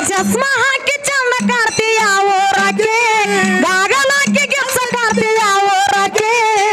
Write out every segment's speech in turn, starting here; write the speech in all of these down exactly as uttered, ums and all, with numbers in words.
ಚಸ್ಮಾ ಹಾಕಿ ಚಂದ ಕಾಡ್ತೀಯ ಊರಕ್ಕೆ ಗಾಗಲ್ ಹಾಕಿ ಗಿಪ್ಸ ಕಾಡ್ತೀಯ ಊರಕ್ಕೆ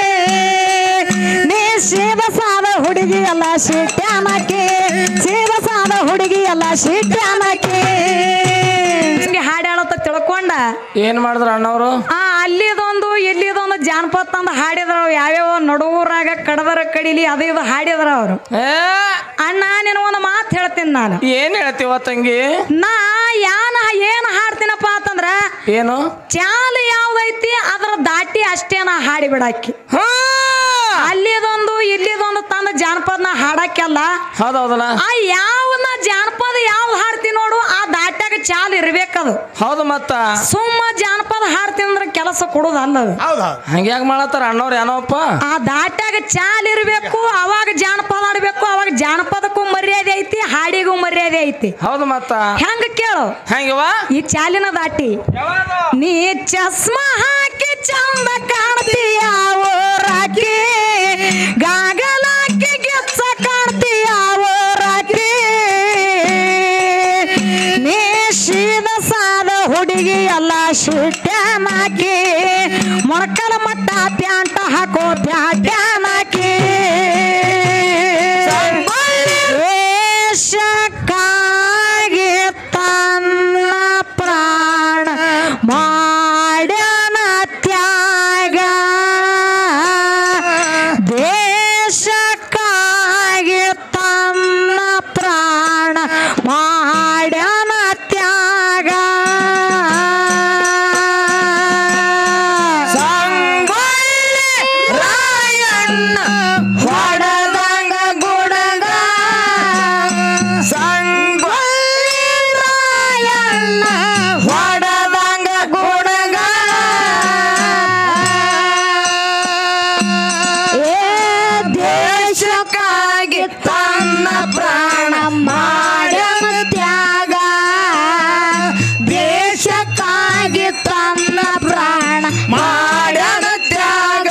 ನೀ ಸೀದ ಸಾದ ಹುಡುಗಿ ಎಲ್ಲ ಶಿಟ್ಯಾನಕ್ಕೆ ಸೀದ ಸಾದ ಹುಡುಗಿ ಎಲ್ಲ ಶಿಟ್ಯಾನಕ್ಕೆ ಹಾಡು ಹೇಳತ್ತ ತಿಳ್ಕೊಂಡ ಏನ್ ಮಾಡಿದ್ರ ಅಣ್ಣವ್ರು ಆ ಅಲ್ಲಿದೊಂದು ಇಲ್ಲಿದೊಂದು ಜಾನಪದ ತಂದು ಹಾಡಿದ್ರ ಯಾವ್ಯಾವ ನಡುವರಾಗ ಕಡದರ ಕಡಿಲಿ ಅದು ಇದು ಹಾಡಿದ್ರ ಅವರು ಅಣ್ಣ ನಿನ್ನ ಒಂದು ಮಾತು ಹೇಳ್ತೀನಿ ನಾನು ಏನ್ ಹೇಳ್ತೀವ ತಂಗಿ ನಾ ಯಾನ ಏನ್ ಹಾಡ್ತೀನಪ್ಪ ಅಂತಂದ್ರ ಏನು ಚಾಲ ಯಾವ್ದೈತಿ ಅದ್ರ ದಾಟಿ ಅಷ್ಟೇ ನಾ ಹಾಡಿ ಬಿಡಾಕಿ ಅಲ್ಲಿದೊಂದು ಇಲ್ಲಿದೊಂದು ತಂದ ಜಾನಪದನ ಹಾಡಕ್ಕೆಲ್ಲ ಹೌದೌದಲ್ಲ ಆ ಯಾವನ ಜಾನಪದ ಯಾವ್ದು ಹಾಡ್ತೀನಿ ನೋಡು ಆ ದಾಟ್ಯಾಗ ಚಾಲ ಇರ್ಬೇಕದು ಹೌದು ಮತ್ತ ಸುಮ್ಮ ಜಾನಪದ ಹಾಡ್ತೀನಿ ಅಂದ್ರೆ ಕೆಲಸ ಕೊಡೋದಲ್ಲ ಹಂಗ್ಯಾಗ ಮಾಡತ್ತಾರ ಅಣ್ಣವ್ರ ಏನೋಪ್ಪ ಆ ದಾಟ್ಯಾಗ ಚಾಲ್ ಇರ್ಬೇಕು ಅವಾಗ ಜಾನಪದ ಆಡ್ಬೇಕು ಅವಾಗ ಜಾನಪದಕ್ಕೂ ಮರ್ಯಾದೆ ಐತಿ ಹಾಡಿಗೂ ಮರ್ಯಾದೆ ಐತಿ ಹೌದು ಮತ್ತ ಹೆಂಗ ಕೇಳು ಹೆಂಗವ ಈ ಚಾಲಿನ ದಾಟಿ ನೀ ಚಸ್ಮಾ ಹಾಕಿ ಚಂದ ಕಾಣ್ತೀಯ ಊರಾಕಿ ಗಾಗಲ್ ಹಾಕಿ ಗೆಪ್ಸ ಕಾಣ್ತೀಯ ಊರಾಕಿ ನೀ ಸೀದ ಸಾದ ಹುಡುಗಿ ಎಲ್ಲ ಶಿಟ್ಯಾನಾಕಿ ಮೊಳಕಲ ಮಟ್ಟ ಪ್ಯಾಂಟ ಹಾಕೋ ಪ್ಯಾಟ್ಯಾನಾಕಿ ವೇಷಕ್ಕಾಗಿ ತನ್ನ ಪ್ರಾಣ ಮಾಡ್ಯಾನ ತ್ಯಾಗ ದೇಶಕ್ಕಾಗಿ ತನ್ನ ಪ್ರಾಣ ಮಾಡ್ಯಾನ ತ್ಯಾಗ ಹೊಡದಂಗ ಗುಡಗ ಸಂಗೊಳ್ಳಿ ರಾಯಣ್ಣ ಹೊಡದಂಗ ಗುಡಗ ಏ ದೇಶಕ್ಕಾಗಿ ತನ್ನ ಪ್ರಾಣ ಮಾಡ್ಯಾನ ತ್ಯಾಗ ದೇಶಕ್ಕಾಗಿ ತನ್ನ ಪ್ರಾಣ ಮಾಡ್ಯಾನ ತ್ಯಾಗ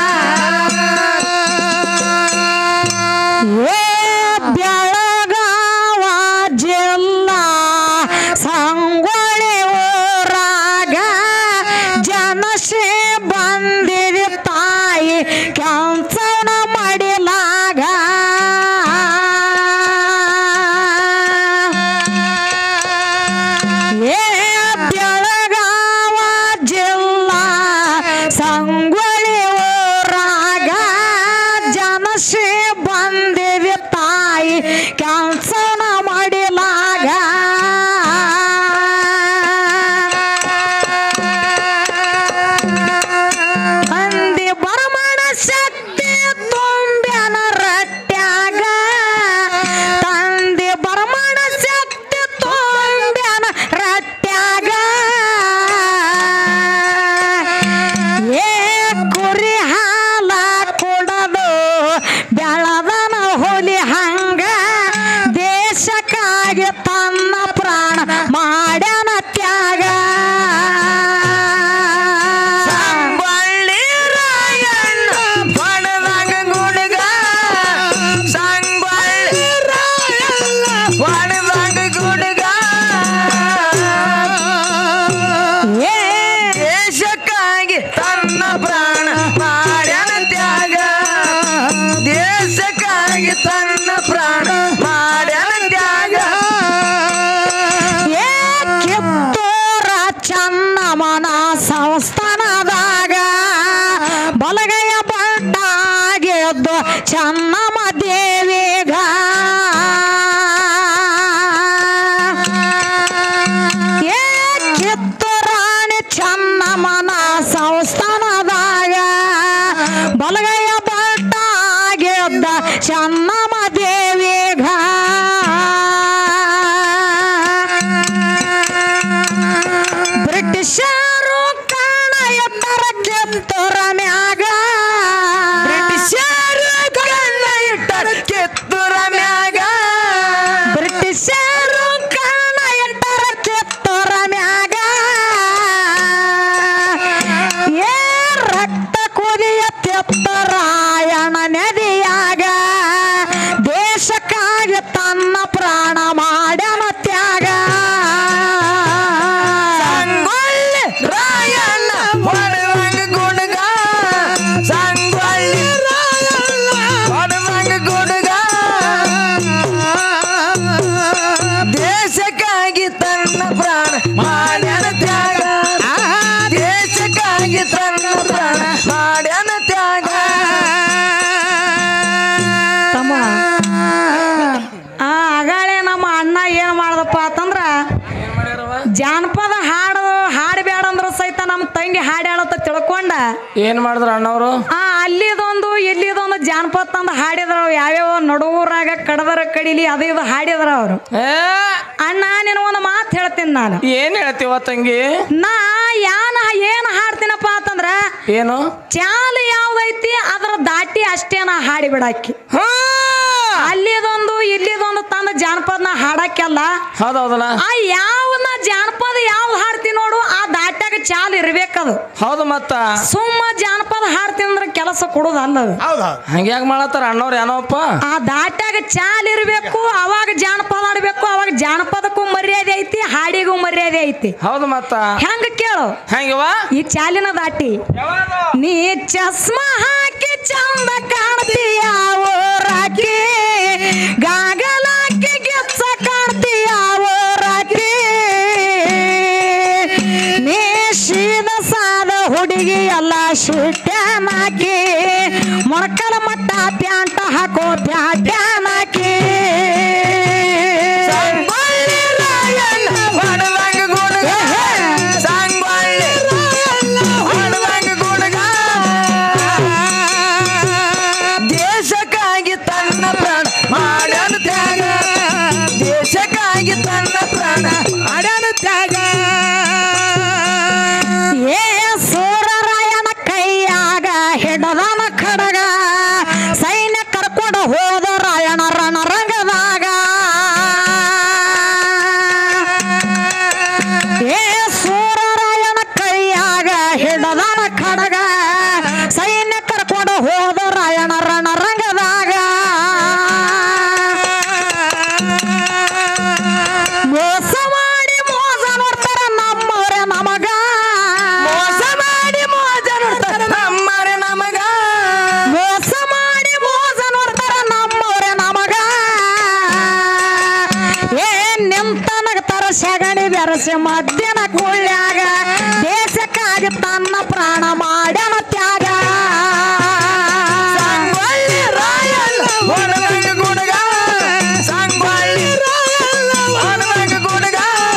ಬೆಳಗಾವ ಜಿಲ್ಲಾ ಸಂಗೊಳ್ಳಿ ಊರಾಗ ಜನಸೆ ಬಂದಿದೆ ತಾಯಿ ಕೆಂಚನ ಮಡಿಲಾಗ ಏ ಬೆಳಗಾವ ಜಿಲ್ಲಾ ಸಂಗೊಳ್ಳಿ ಊರಾಗ ಜನಸೆ ಬಂದಿದೆ ತಾಯಿ ಕೆಂಚನ ಮಡಿಲಾಗ ಅಂದಿ ಬರಮಣ ಶಕ್ತಿ ತುಂಬ್ಯಾನ ರಟ್ಯಾಗ ತಂದಿ ಬರಮಣ ಶಕ್ತಿ ತುಂಬ್ಯಾನ ರಟ್ಯಾಗ ಏ ಕುರಿ ಹಾಲ ಕುಡದು ಬೆಳದನ ಹುಲಿ ಹಂಗ ದೇಶಕ್ಕಾಗಿ ತನ್ನ ಪ್ರಾಣ ಮಾಡ್ಯಾನ ತ್ಯಾಗ ಸಂಗೊಳ್ಳಿ ರಾಯಣ್ಣ ಹೊಡದಂಗ ಗುಡಗ ಸಂಗೊಳ್ಳಿ ರಾಯಣ್ಣ ಹೊಡದಂಗ ಗುಡಗ ಏ ದೇಶಕ್ಕಾಗಿ ತನ್ನ ಪ್ರಾಣ ಮಾಡ್ಯಾನ ತ್ಯಾಗ ದೇಶಕ್ಕಾಗಿ ತನ್ನ ಪ್ರಾಣ ಮಾಡ್ಯಾನ ತ್ಯಾಗ ಏ ಕಿತ್ತೂರ ಚನ್ನಮ್ಮನ ಸಂಸ್ಥಾನದಾಗ ಬಲಗೈಯ ಬಂಟಾಗಿದ್ದು ಚನ್ನಮ್ಮ ದೇವಿಗ ಏ ಕಿತ್ತೂರಾಣಿ ಚನ್ನಮ್ಮನ ಸಂಸ್ಥಾನದಾಗ ಬಲಗೈಯ ಬಂಟಾಗಿದ್ದ ಚನ್ನಮ್ಮ ದೇವಿಗ ಬ್ರಿಟಿಷರು ಕಾಣ ಎತ್ತರ ಕಿತ್ತೂರ ಮ್ಯಾಗ ಬ್ರಿಟಿಷರು ಕಾಣ ಎತ್ತರ ಕಿತ್ತೂರ ಮ್ಯಾಗ ಬ್ರಿಟಿಷರು ಕಾಣ ಎತ್ತರ ಕಿತ್ತೂರ ಮ್ಯಾಗ ಏ ರಕ್ತ ಕುದಿಯ ತೆತ್ತರಾಯಣ ನದಿಯಾಗ ಜಾನಪದ ಹಾಡು ಹಾಡಬೇಡ ಅಂದ್ರ ಸಹಿತ ನಮ್ಮ ತಂಗಿ ಹಾಡು ಹೇಳತ್ತ ತಿಳ್ಕೊಂಡ ಏನ್ ಮಾಡಿದ್ರ ಅಣ್ಣವ್ರು ಆ ಅಲ್ಲಿದೊಂದು ಎಲ್ಲಿದೊಂದು ಜಾನಪದ ತಂದು ಹಾಡಿದ್ರ ಯಾವ್ಯಾವ ನಡುವೂರಾಗ ಕಡದರ ಕಡಿಲಿ ಅದು ಇದು ಹಾಡಿದ್ರ ಅವರು ಅಣ್ಣ ನೀನು ಒಂದು ಮಾತು ಹೇಳ್ತೀನಿ ನಾನು ಏನ್ ಹೇಳ್ತೀವ ತಂಗಿ ನಾ ಯಾನ ಏನ್ ಹಾಡ್ತೀನಪ್ಪ ಅಂತಂದ್ರ ಏನು ಚಾಲ ಯಾವ್ದೈತಿ ಅದ್ರ ದಾಟಿ ಅಷ್ಟೇ ನಾ ಹಾಡಿ ಬಿಡಾಕಿ ಅಲ್ಲಿದೊಂದು ಇಲ್ಲಿದೊಂದು ತಂದ ಜಾನಪದನ ಹಾಡಕ್ಕೆಲ್ಲ ಹೌದೌದಲ್ಲ ಆ ಯಾವನ ಜಾನಪದ ಯಾವ್ದು ಹಾಡ್ತಿ ನೋಡು ಆ ದಾಟ್ಯಾಗ ಚಾಲ್ ಇರ್ಬೇಕದು ಹೌದು ಮತ್ತ ಸುಮ್ಮ ಜಾನಪದ ಹಾಡ್ತೀನಿ ಅಂದ್ರೆ ಕೆಲಸ ಕೊಡೋದಲ್ಲ ಹಂಗ್ಯಾಗ ಮಾಡತ್ತಾರ ಅಣ್ಣವ್ರು ಏನೋಪ್ಪ ಆ ದಾಟ್ಯಾಗ ಚಾಲ್ ಇರ್ಬೇಕು ಅವಾಗ ಜಾನಪದ ಆಡ್ಬೇಕು ಅವಾಗ ಜಾನಪದಕ್ಕೂ ಮರ್ಯಾದೆ ಐತಿ ಹಾಡಿಗೂ ಮರ್ಯಾದೆ ಐತಿ ಹೌದು ಮತ್ತ ಹೆಂಗ ಕೇಳು ಹೆಂಗವ ಈ ಚಾಲಿನ ದಾಟಿ ನೀ ಚಸ್ಮಾ ಹಾಕಿ ಚಂದ ಕಾಣ್ತೀಯ ಓರಾಕಿ ಗಾಗಲಾಕಿ ಗೆಚ್ಚ ಕಾಣ್ತೀಯ ಓರಾಕಿ ನೀ ಶೀದ ಸಾದ ಹುಡುಗಿ ಎಲ್ಲ ಶಿಟ್ಯಾನಾಕಿ ಮೊಳಕಲ ಮಟ್ಟ ಪ್ಯಾಂಟ ಹಾಕೋ ಪ್ಯಾಟ್ಯಾನಾಕಿ ದೇಶಕ್ಕಾಗಿ ತನ್ನ ಪ್ರಾಣ ಮಾಡ್ಯಾನ ತ್ಯಾಗ ದೇಶಕ್ಕಾಗಿ ತನ್ನ ಪ್ರಾಣ ಮಾಡ್ಯಾನ ತ್ಯಾಗ ಏ ಸೂರರಾಯನ ಕೈಯಾಗ ಹಿಡದನ ಖಡಗ ಸೈನ್ಯ ಕರ್ಕೊಂಡು ಹೋದ ರಾಯಣ ರಣರಂಗದಾಗ ಏ ಸೂರರಾಯನ ಕೈಯಾಗ ಹಿಡದನ ಖಡಗ ಸೈನ್ಯ ಕರ್ಕೊಂಡು ಹೋದ ರಾಯಣ ರಣರಂಗದಾಗ ಮೋಸ ಮಾಡಿ ಮೋಸ ನೋಡ್ತಾರ ನಮ್ಮವ್ರೆ ನಮಗ ಮೋಸ ಮಾಡಿ ಮೋಸ ನೋಡ್ತಾರ ನಮ್ಮರೆ ನಮಗ ಮೋಸ ಮಾಡಿ ಮೋಸ ನೋಡ್ತಾರ ನಮ್ಮವ್ರೆ ನಮಗ ಏನ್ ನಿಂತನಗ್ತಾರ ಸಗಣಿ ಬೆರಸಿ ಮಧ್ಯಾಹ್ನ ಕುಳ್ಳ್ಯಾಗ ದೇಶಕ್ಕಾಗಿ ತನ್ನ ಪ್ರಾಣ ಮಾಡ್ಯಾನ ತ್ಯಾಗ ಸಂಗೊಳ್ಳಿ ರಾಯಣ್ಣ ಹೊರದಾಗ ಗುಡುಗ ಸಂಗೊಳ್ಳಿ ರಾಯಣ್ಣ ಹೊರದಾಗ ಗುಡುಗ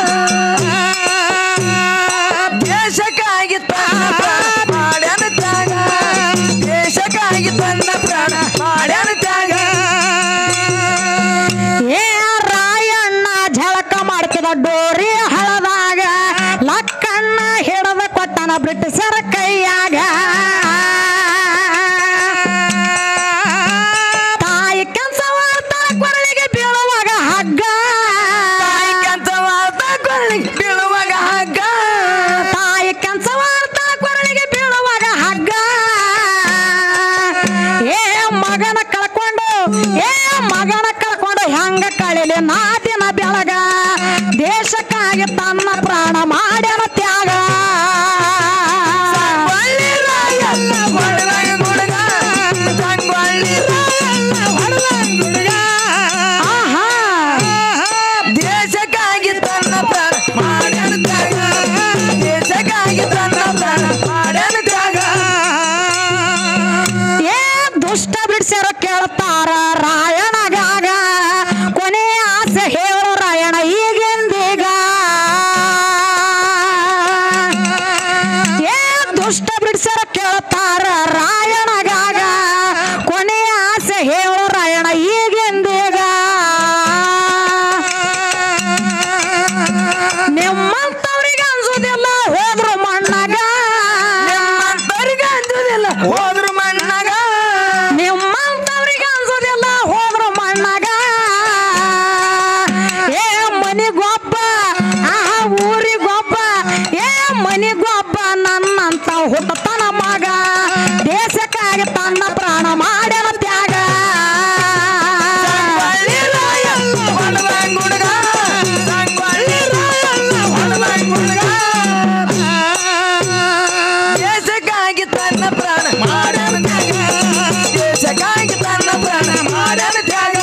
ದೇಶಕ್ಕಾಗಿ ತನ್ನ ಪ್ರಾಣ ಮಾಡ್ಯಾನ ತ್ಯಾಗ ದೇಶಕ್ಕಾಗಿ ತನ್ನ ಪ್ರಾಣ ಮಾಡ್ಯಾನ ತ್ಯಾಗ ಏ ರಾಯಣ್ಣ ಝಳಕ ಮಾಡ್ತಿದ ಡೋರಿ ಹಳದಾಗ ಲಕ್ಕಣ್ಣ ಹಿಡದ ಕೊಟ್ಟನ ಬ್ರಿಟಿಷರ ಕೈಯಾಗ ತಾಯಿ ಕಂಸವಾರ್ತ ಕೊರಳಿಗೆ ಬೀಳುವಾಗ ಹಗ್ಗ ತಾಯಿ ಕಂಸವಾರ್ತ ಕೊರಳಿಗೆ ಬೀಳುವಾಗ ಹಗ್ಗ ತಾಯಿ ಕಂಸವಾರ್ತ ಕೊರಳಿಗೆ ಬೀಳುವಾಗ ಹಗ್ಗ ಏ ಮಗನ ಕಳ್ಕೊಂಡು ಏ ಮಗನ ಕಳ್ಕೊಂಡು ಹೆಂಗ ಕಳಿಲಿ ನಾದಿನ ಬೆಳಗ ದೇಶಕ್ಕಾಗಿ ತನ್ನ ಪ್ರಾಣ ಮಾಡ್ಯಾನ ತ್ಯಾಗ ಸಂಗೊಳ್ಳಿ ರಾಯಣ್ಣ ಹೊರದಾಗ ಗುಡುಗ ಸಂಗೊಳ್ಳಿ ರಾಯಣ್ಣ ಹೊರದಾಗ ಗುಡುಗ ಆಹಾ ದೇಶಕ್ಕಾಗಿ ತನ್ನ ಪ್ರಾಣ ಮಾಡ್ಯಾನ ತ್ಯಾಗ ದೇಶಕ್ಕಾಗಿ ತನ್ನ ಪ್ರಾಣ ಮಾಡ್ಯಾನ ತ್ಯಾಗ ಏ ದುಷ್ಟ ಬಿಡ್ಸ್ಯಾರ ಕೇಳ್ತಾರ ರಾಯಣಗಾಗ ಕೊನೆ ಆಸೆ ಹೇಳು ರಾಯಣ ಈಗಿಂದೀಗ ಏ ದುಷ್ಟ ಬಿಡ್ಸ್ಯಾರ ಕೇಳ್ತಾರ ರಾಯಣಗಾಗ ಕೊನೆ ಆಸೆ ಹೇಳು ರಾಯಣ ಈಗಿಂದೀಗ ನಿಮ್ಮಂತವ್ರಿಗೆ ಅನ್ಸುದಿಲ್ಲ ಹೋದ್ರು ಮಣ್ಣಾಗ ನಿಮ್ಮಂತವ್ರಿಗೆ ಅಂಜುದಿಲ್ಲ ಹೋದ್ರು ಮಣ್ಣಾಗ ನಿಮ್ಮಂತವ್ರಿಗೆ ಅನ್ಸೋದಿಲ್ಲ ಹೋದ್ರು ಮಣ್ಣಾಗ ಏ ಮನಿಗೊಬ್ಬ ಆಹಾ ಊರಿಗೊಬ್ಬ ಏ ಮನಿಗೊಬ್ಬ ನನ್ನಂತ ಹುಟ್ಟತನ ಮಗ ದೇಶಕ್ಕಾಗಿ ತನ್ನ ಪ್ರಾಣ ಮಾಡ್ಯಾನ ತ್ಯಾಗ ಸಂಗೊಳ್ಳಿ ರಾಯಣ್ಣ ಹೊರದಾಗ ಗುಡುಗ ಸಂಗೊಳ್ಳಿ ರಾಯಣ್ಣ ಹೊರದಾಗ ಗುಡುಗ ದೇಶಕ್ಕಾಗಿ ತನ್ನ ಪ್ರಾಣ ಮಾಡ್ಯಾನ ತ್ಯಾಗ ದೇಶಕ್ಕಾಗಿ ತನ್ನ ಪ್ರಾಣ ಮಾಡ್ಯಾನ ತ್ಯಾಗ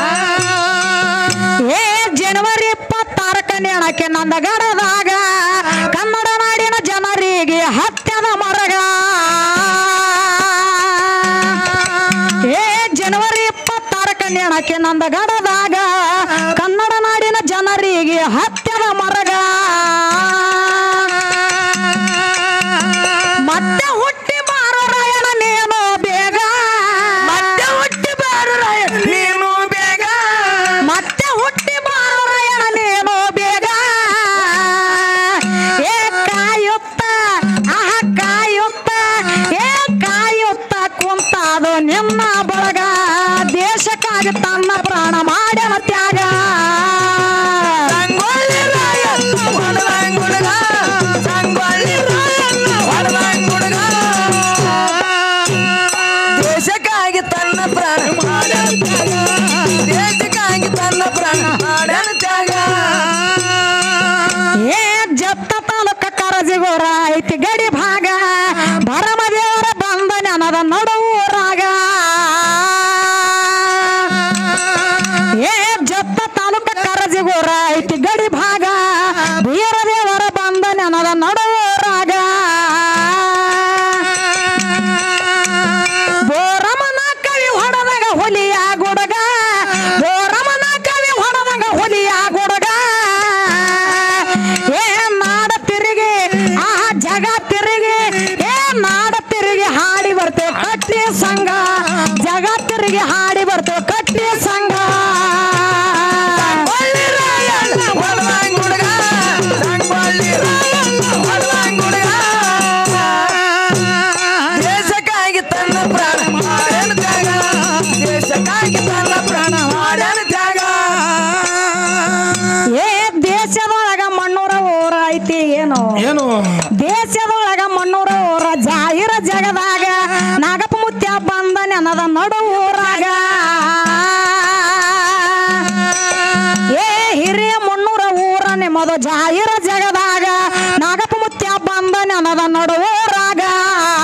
ಏ ಜನವರಿ ಇಪ್ಪತ್ತಾರಕ್ಕ ನೇಣಕ್ಕೆ ನಂದಗಡದಾಗ ಕನ್ನಡ ನಾಡಿನ ಜನರಿಗೆ ಹತ್ಯದ ಮರಗ ಏ ಜನವರಿ ಇಪ್ಪತ್ತಾರಕ್ಕ ನೇಣಕ್ಕೆ ನಂದಗಡದಾಗ ಕನ್ನಡ ನಾಡಿನ ಜನರಿಗೆ ಹತ್ಯದ ಮರಗ ಮಾಡ್ತು ಕಟ್ಟಿ ಸಂಘ ಸಂಗೊಳ್ಳಿ ರಾಯಣ್ಣ ಹೊಲದಂಗ್ ಹುಡುಗ ಸಂಗೊಳ್ಳಿ ರಾಯಣ್ಣ ಹೊಲದಂಗ್ ಹುಡುಗ ದೇಶಕ್ಕಾಗಿ ತನ್ನ ಪ್ರಾಣ ಮಾಡ್ಯಾನ ತ್ಯಾಗ ದೇಶಕ್ಕಾಗಿ ತನ್ನ ಪ್ರಾಣ ಮಾಡ್ಯಾನ ತ್ಯಾಗ ಏ ದೇಶದೊಳಗ ಮಣ್ಣೂರ ಊರ ಐತಿ ಏನು ಏನು ದೇಶದೊಳಗ ಮಣ್ಣೂರ ಊರ ಜಾಹಿರ ಜಗದಾಗ ನಾಗಪ್ಪ ಮುತ್ಯ ಬಂದ ನೆನದ ನಡು ಊರಾಗ ಏ ಹಿರಿಯ ಮಣ್ಣೂರ ಊರ ನಿಮ್ಮದು ಜಾಹಿರ ಜಗದಾಗ ನಾಗಪ್ಪ ಮುತ್ಯ ಬಂದ ನೆನದ ನಡು ಊರಾಗ